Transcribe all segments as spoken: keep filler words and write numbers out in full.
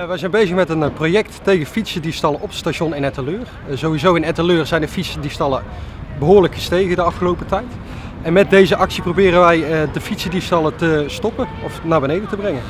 Uh, wij zijn bezig met een uh, project tegen fietsendiefstallen op het station in Etteleur. Uh, sowieso in Etteleur zijn de fietsendiefstallen behoorlijk gestegen de afgelopen tijd. En met deze actie proberen wij uh, de fietsendiefstallen te stoppen of naar beneden te brengen.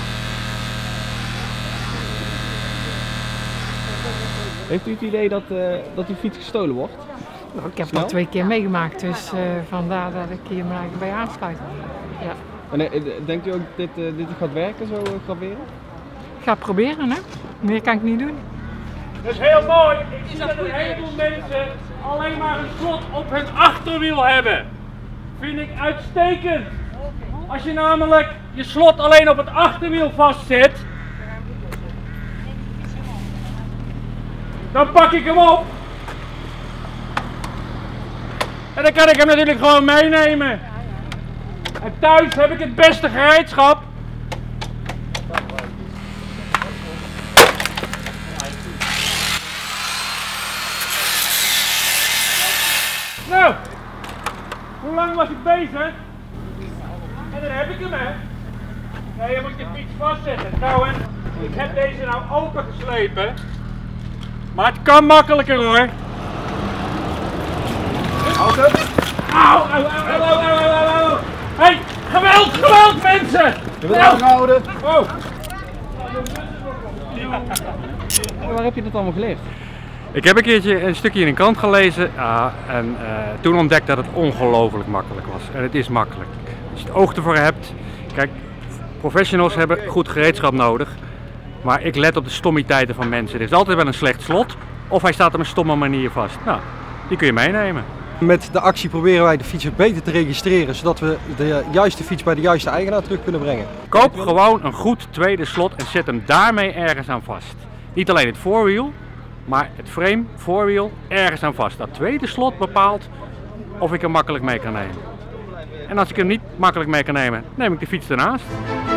Heeft u het idee dat, uh, dat uw fiets gestolen wordt? Nou, ik heb Snel? al twee keer meegemaakt, dus uh, vandaar dat ik hier me eigenlijk bij aansluit. Ja. En, uh, denkt u ook dat dit, uh, dit gaat werken, zo uh, graveren? Ik ga het proberen, hè? Meer kan ik niet doen. Dat is heel mooi. Ik zie dat een heleboel mensen alleen maar een slot op hun achterwiel hebben. Vind ik uitstekend. Als je namelijk je slot alleen op het achterwiel vastzet, dan pak ik hem op. En dan kan ik hem natuurlijk gewoon meenemen. En thuis heb ik het beste gereedschap. Nou, hoe lang was ik bezig? En dan heb ik hem, hè. Ja, je moet je fiets vastzetten. Trouwens, ik heb deze nou opengeslepen. Maar het kan makkelijker, hoor. Houd hem. Auw, auw, auw, auw, auw, auw, auw. Hey, geweld, geweld, mensen! Je wilt aanhouden. Oh. Waar heb je dat allemaal geleerd? Ik heb een keertje een stukje in een krant gelezen uh, en uh, toen ontdekt dat het ongelooflijk makkelijk was. En het is makkelijk. Als je het oog ervoor hebt. Kijk, professionals hebben goed gereedschap nodig. Maar ik let op de stommiteiten van mensen. Er is altijd wel een slecht slot of hij staat op een stomme manier vast. Nou, die kun je meenemen. Met de actie proberen wij de fietsen beter te registreren, zodat we de juiste fiets bij de juiste eigenaar terug kunnen brengen. Koop gewoon een goed tweede slot en zet hem daarmee ergens aan vast. Niet alleen het voorwiel, maar het frame, voorwiel, ergens aan vast. Dat tweede slot bepaalt of ik hem makkelijk mee kan nemen. En als ik hem niet makkelijk mee kan nemen, neem ik de fiets ernaast.